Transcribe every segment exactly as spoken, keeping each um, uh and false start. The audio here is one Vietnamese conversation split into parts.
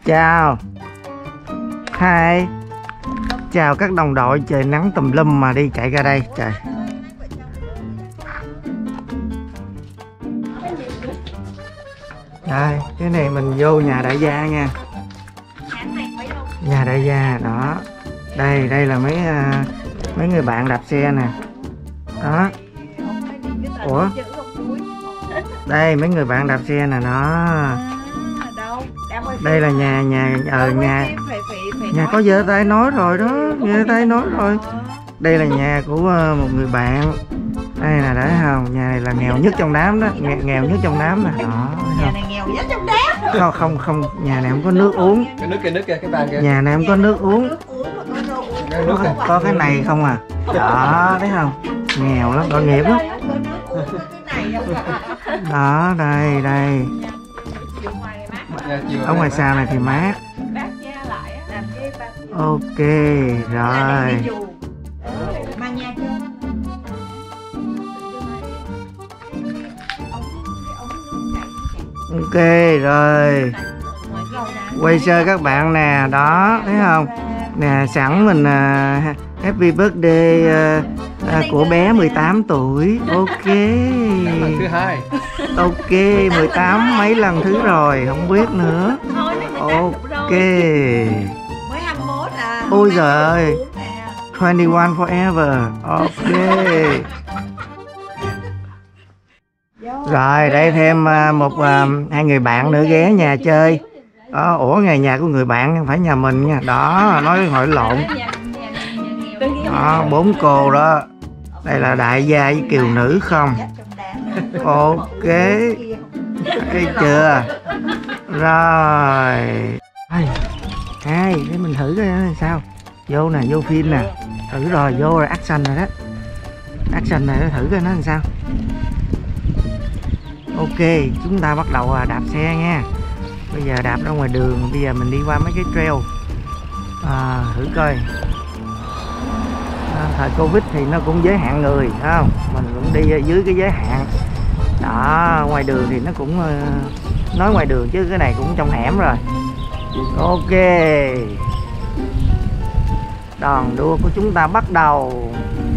Chào. Hai. Chào các đồng đội, trời nắng tùm lum mà đi chạy ra đây trời. Đây, cái này mình vô nhà đại gia nha. Nhà đại gia đó. Đây, đây là mấy uh, mấy người bạn đạp xe nè. Đó. Ủa? Đây mấy người bạn đạp xe nè nó. Đây là nhà nhà ở nhà nhà có giơ tay nói rồi đó, giơ tay nói rồi. Đây là nhà của uh, một người bạn. Đây là đấy không, nhà này là nghèo nhất trong đám đó, nghèo, nghèo nhất trong đám nè. Đó. Nhà này nghèo nhất trong đám. Không không không, nhà này không có nước uống. Cái nước kia, nước kia, cái bàn kia. Nhà này không có nước uống. Có, có cái này không à. Đó, thấy không? Nghèo lắm, tội nghiệp lắm. Đó, đây, đây. Ở ngoài xa này thì mát. Ok, rồi. Ok, rồi. Quay sơ các bạn nè, đó, thấy không? Nè, sẵn mình uh, happy birthday uh, uh, của bé mười tám tuổi. Ok. Lần thứ hai. Ok, mười tám mấy lần thứ rồi, không biết nữa. Ok. Mới hai mươi mốt à. Ôi giời ơi. hai mươi mốt forever. Ok. Rồi, đây thêm uh, một uh, hai người bạn nữa ghé nhà chơi. Đó, ủa ngày nhà của người bạn không phải nhà mình nha. Đó, nói hỏi lộn. Đó, bốn cô đó. Đây là đại gia với kiều nữ không. Ok. Thấy chưa. Rồi. Hai, để mình thử coi sao. Vô nè, vô phim nè. Thử rồi, vô rồi action rồi đó. Action này thử coi nó làm sao. Ok, chúng ta bắt đầu đạp xe nha. Bây giờ đạp ra ngoài đường, bây giờ mình đi qua mấy cái trail à, thử coi à, thời Covid thì nó cũng giới hạn người, phải không? Mình cũng đi dưới cái giới hạn. Đó, ngoài đường thì nó cũng nói ngoài đường chứ cái này cũng trong hẻm rồi. Ok, đòn đua của chúng ta bắt đầu.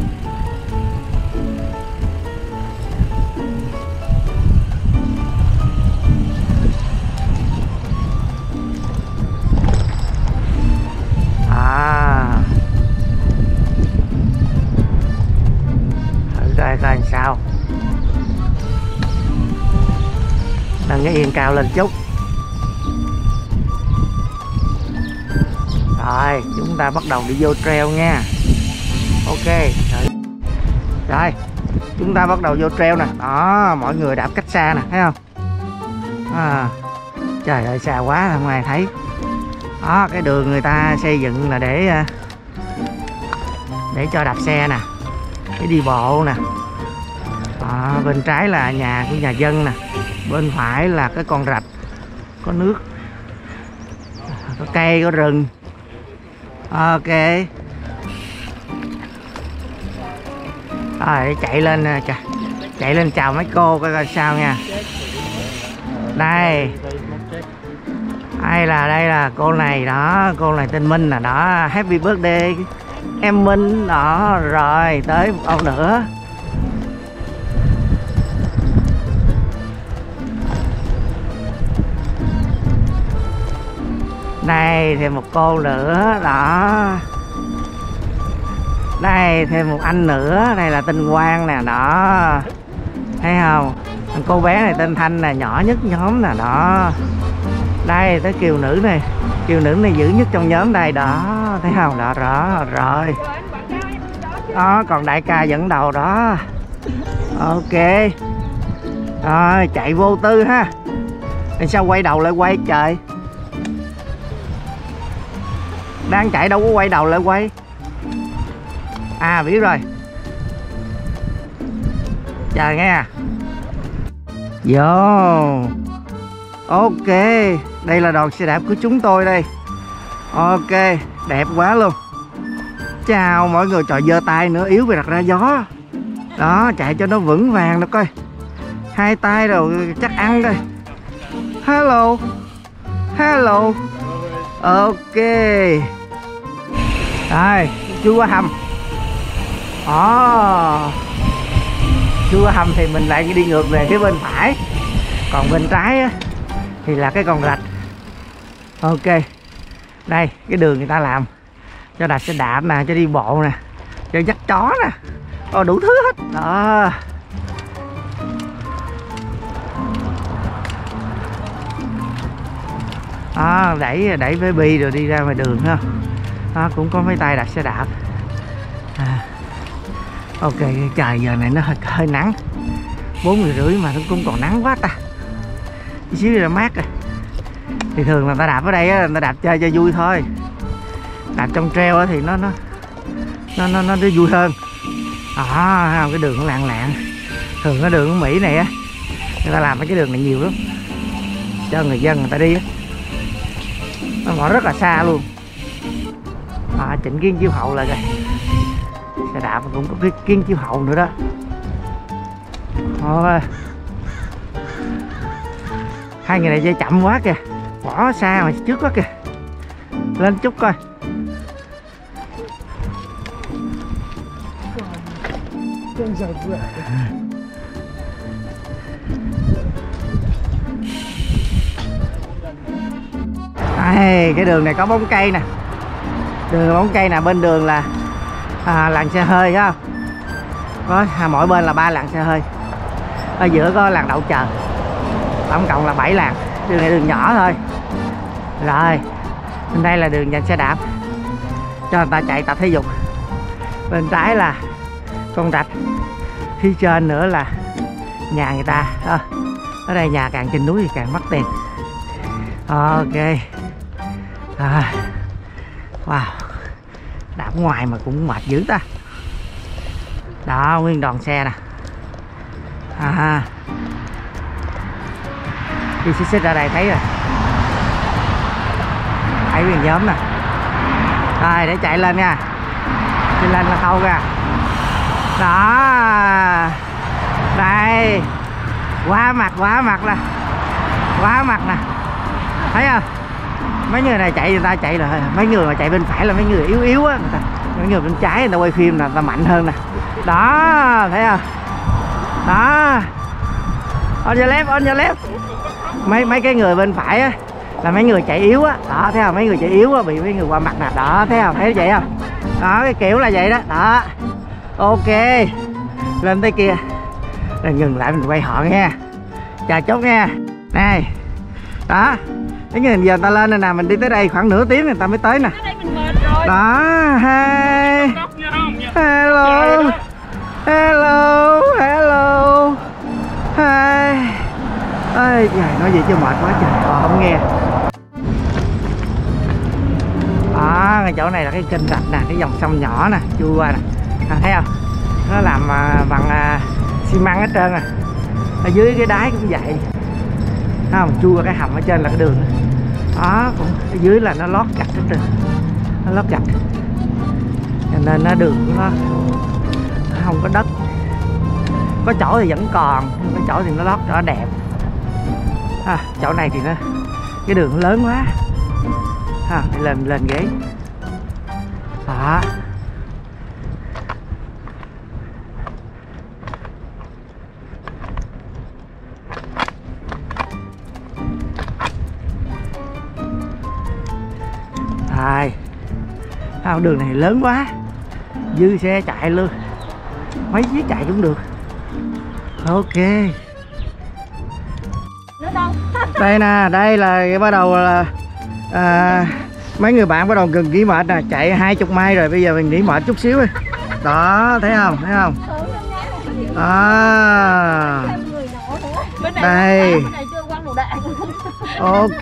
Thử coi coi làm sao. Nâng cái yên cao lên chút. Rồi chúng ta bắt đầu đi vô trail nha. Ok rồi. Rồi chúng ta bắt đầu vô trail nè. Đó, mọi người đạp cách xa nè, thấy không? À, trời ơi xa quá không ai thấy. Đó, cái đường người ta xây dựng là để để cho đạp xe nè, để đi bộ nè. Đó, bên trái là nhà của nhà dân nè, bên phải là cái con rạch có nước, có cây, có rừng. Ok. Rồi chạy lên nè, chạy lên chào mấy cô coi coi sao nha. Đây. Đây là đây là cô này đó, cô này tên Minh nè đó, happy birthday em Minh đó. Rồi tới một ông nữa. Đây thêm một cô nữa đó. Đây thêm một anh nữa, đây là tên Quang nè đó, thấy không? Cô bé này tên Thanh nè, nhỏ nhất nhóm nè đó. Đây tới kiều nữ này, kiều nữ này dữ nhất trong nhóm đây đó, thấy không? Đó, rõ rồi. Đó, còn đại ca dẫn đầu đó. Ok. Rồi chạy vô tư ha. Tại sao quay đầu lại quay trời? Đang chạy đâu có quay đầu lại quay. À biết rồi. Chờ nghe. Vô. Ok, đây là đoàn xe đạp của chúng tôi đây. Ok, đẹp quá luôn. Chào mọi người, trời giơ tay nữa, yếu vì đặt ra gió. Đó, chạy cho nó vững vàng đó coi. Hai tay rồi chắc ăn coi. Hello. Hello. Ok. Rồi, chui qua hầm. Ồ. Chui qua hầm thì mình lại đi ngược về phía bên phải. Còn bên trái á, thì là cái con rạch. Ok. Đây, cái đường người ta làm cho đạp xe đạp nè, cho đi bộ nè, cho dắt chó nè. Ồ, đủ thứ hết. Đó. À, đẩy đẩy với bi rồi đi ra ngoài đường ha. Đó, cũng có mấy tay đạp xe đạp. À. Ok, trời giờ này nó hơi, hơi nắng. Bốn giờ rưỡi mà nó cũng còn nắng quá ta. Chút xíu là mát rồi. Thì thường là ta đạp ở đây á, người ta đạp chơi cho vui thôi. Đạp trong trail á thì nó nó nó nó nó vui hơn. À, cái đường nó lạng lạng. Thường cái đường của Mỹ này á, người ta làm mấy cái đường này nhiều lắm cho người dân người ta đi á. Nó ngõ rất là xa luôn. À, chỉnh kiếng chiếu hậu lại rồi. Xe đạp cũng có cái kiếng chiếu hậu nữa đó. Thôi. Hai người này dây chậm quá kìa, bỏ xa mà trước quá kìa. Lên chút coi. Đây, cái đường này có bóng cây nè. Đường bóng cây nè, bên đường là à, làn xe hơi thấy không? Có à, mỗi bên là ba làn xe hơi. Ở giữa có làn đậu chờ. Tổng cộng là bảy làn. Đường này đường nhỏ thôi. Rồi, bên đây là đường dành xe đạp cho người ta chạy tập thể dục. Bên trái là con rạch. Phía trên nữa là nhà người ta. À, ở đây nhà càng trên núi thì càng mất tiền. Ok. À, wow, đạp ngoài mà cũng mệt dữ ta. Đó, nguyên đoàn xe nè. À, đi xích xích ra đây thấy rồi, thấy nguyên nhóm nè. Rồi để chạy lên nha, đi lên là khâu ra. Đó, đây, quá mặt quá mặt nè, quá mặt nè, thấy không? Mấy người này chạy người ta chạy là mấy người mà chạy bên phải là mấy người yếu yếu á, người ta, mấy người bên trái người ta quay phim là người ta mạnh hơn nè. Đó, thấy không? Đó, on your left, on your left. Mấy mấy cái người bên phải á là mấy người chạy yếu á. Đó, thấy không? Mấy người chạy yếu á bị mấy người qua mặt nè. Đó, thấy không? Thấy vậy không? Đó, cái kiểu là vậy đó. Đó, ok, lên tới kia rồi ngừng lại mình quay họ nha, chờ chốt nha. Này, đó, cái người giờ người ta lên đây nè, mình đi tới đây khoảng nửa tiếng người ta mới tới nè. Đó, hi, hello, hello, hello, hi. Ơi trời, nói gì chứ mệt quá trời, ờ, không nghe. Đó, cái chỗ này là cái kênh rạch nè, cái dòng sông nhỏ nè, chui qua nè, à, thấy không? Nó làm à, bằng à, xi măng hết trơn à. Ở dưới cái đáy cũng vậy, thấy không? Chui qua cái hầm ở trên là cái đường. Đó, cũng ở dưới là nó lót gạch hết trơn, nó lót gạch, cho nên nó đường của nó, nó không có đất. Có chỗ thì vẫn còn, nhưng có chỗ thì nó lót cho nó đẹp. À, chỗ này thì nó cái đường lớn quá. À, lên lên ghế. Đó. Rồi. À, đường này lớn quá, dư xe chạy luôn, mấy chiếc chạy cũng được. Ok. Đây nè, đây là bắt đầu là à, mấy người bạn bắt đầu gần nghỉ mệt nè, chạy hai chục mai rồi, bây giờ mình nghỉ mệt chút xíu đi. Đó, thấy không, thấy không? À, đây. Ok.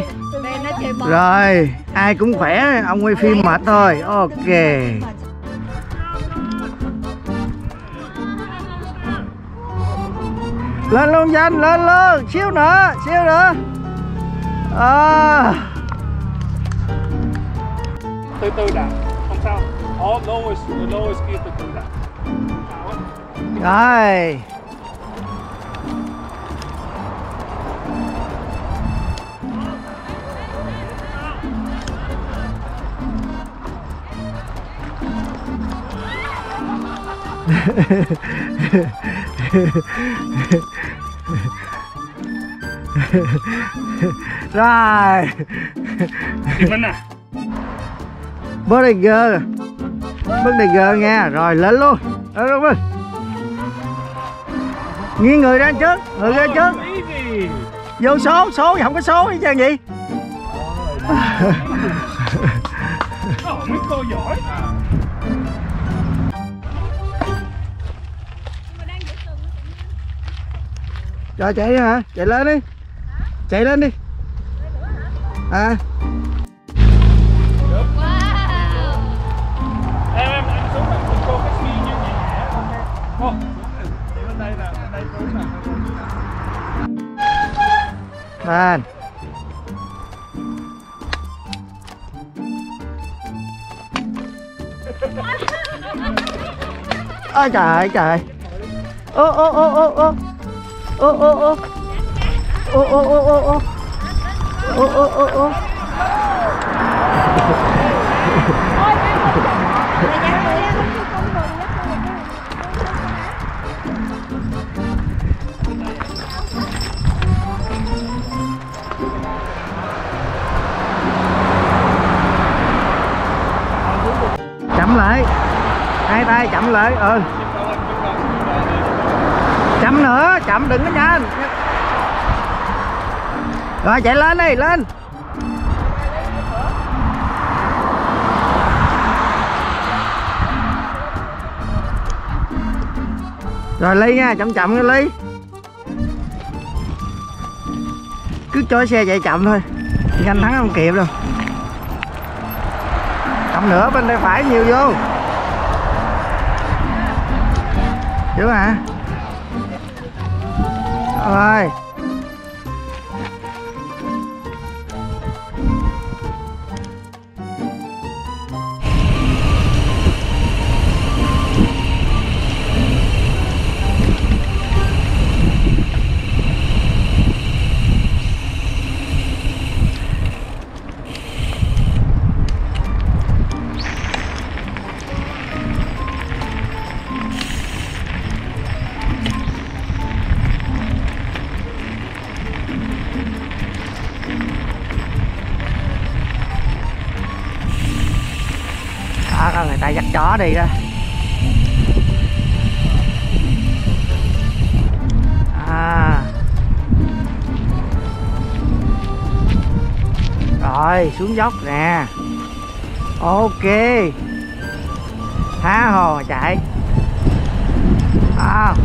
Rồi, ai cũng khỏe, ông quay phim mệt thôi. Ok. Lên luôn Danh, lên luôn, xíu nữa, xíu nữa. À. Từ từ đã, không sao. All lowest, the lowest gear từ từ đã. Rồi. Rồi. Chị Minh à. Bớt đầy gơ. Bớt đầy gơ nha. Rồi lên luôn. Lên luôn Minh. Nghiêng người ra trước, người ra trước. Vô số, số không có số hay sao gì? Mấy cô giỏi. Rồi chạy hả? Chạy lên đi. Chạy lên đi. À. Em em em xuống là cô cái suy như nhẹ. Ô, chị bên đây nè, bên đây xuống nè. Lên. Ôi trời trời. Ô ô ô ô ô. Ô ô ô. Ô ô ô ô ô. Ô ô ô ô. Chậm lại, hai tay chậm lại. Ừ, chậm nữa, chậm đừng có nhanh. Rồi chạy lên đi, lên. Rồi Ly nha, chậm chậm nha Ly. Cứ cho xe chạy chậm thôi, nhanh thắng không kịp đâu. Chậm nữa, bên đây phải nhiều vô. Chứ hả? Rồi. Đó, người ta dắt chó đi đó. À. Rồi xuống dốc nè. Ok. Tha hồ chạy. À.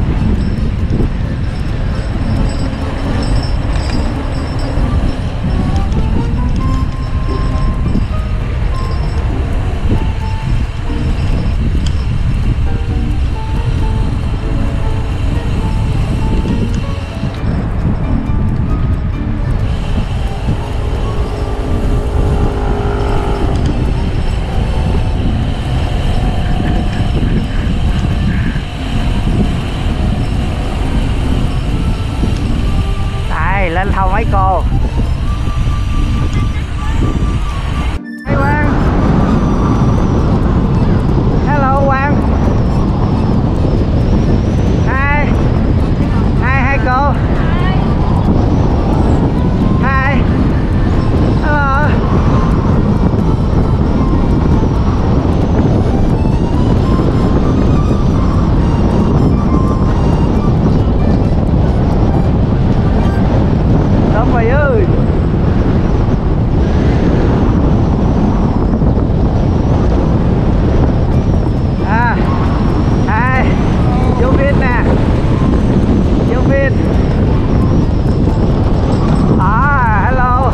Lên thầu mấy cô. Hey Quang. Hello Quang. Hi. Hi hai cô. Hi. Hello. Đông mày ơi. À, hai, vô viên nè, vô viên. À, hello.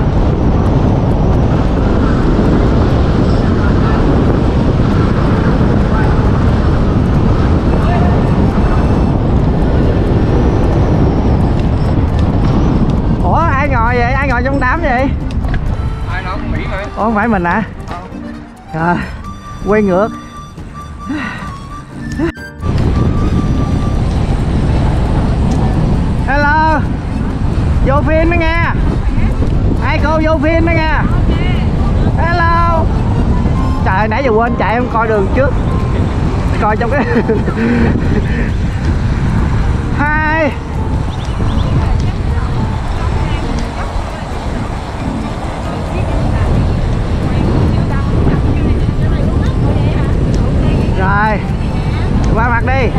Ủa ai ngồi vậy? Ai ngồi trong đám vậy? Ai nói con Mỹ hả? Ủa không phải mình hả? Rồi, quay ngược. Hello. Vô phim đó nha. Hai cô vô phim đó nha. Hello. Trời ơi, nãy giờ quên chạy em coi đường trước. coi trong cái hai rồi qua mặt đi,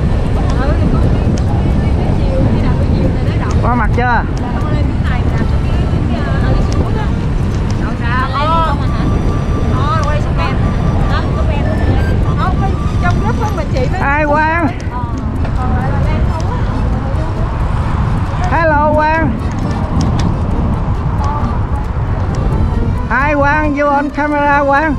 qua mặt chưa? Ai Quang? Hello Quang. Hi Quang, you on camera Quang.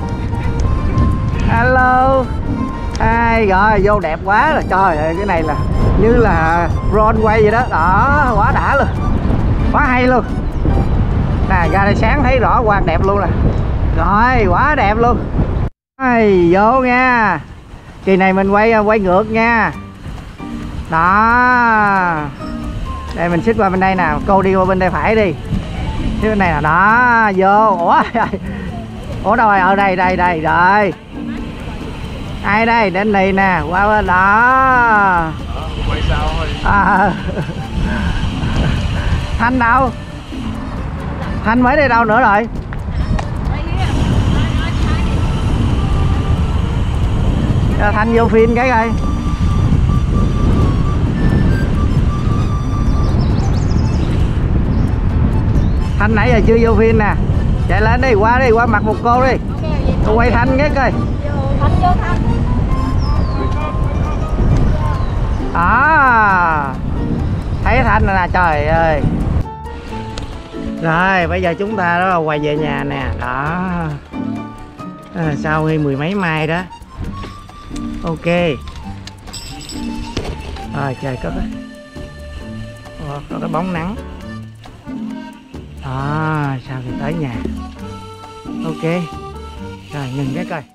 Hello. Ai rồi vô đẹp quá rồi, trời ơi cái này là như là drone quay vậy đó. Đó, quá đã luôn. Quá hay luôn. Nè ra đây sáng thấy rõ Quang đẹp luôn nè. Rồi, quá đẹp luôn. Ai vô nha. Kỳ này mình quay quay ngược nha. Đó. Đây mình xích qua bên đây nè, cô đi qua bên đây phải đi. Xích bên này là đó, vô. Ủa. Ủa đâu rồi? Ở đây đây đây rồi. Ai đây? Đến đây nè, qua bên đó. Quay sao thôi. À. Thanh đâu? Thanh mới đi đâu nữa rồi? Cho Thanh vô phim cái coi. Thanh nãy giờ chưa vô phim nè. Chạy lên đi, qua đi, qua mặt một cô đi. Tôi quay Thanh cái coi. À, thấy Thanh rồi nè, trời ơi. Rồi bây giờ chúng ta đó là quay về nhà nè. Đó à, sau khi mười mấy mai đó. Ok. Rồi trời có cái Ồ, có cái bóng nắng. Đó, sau khi tới nhà. Ok. Rồi ngừng cái coi.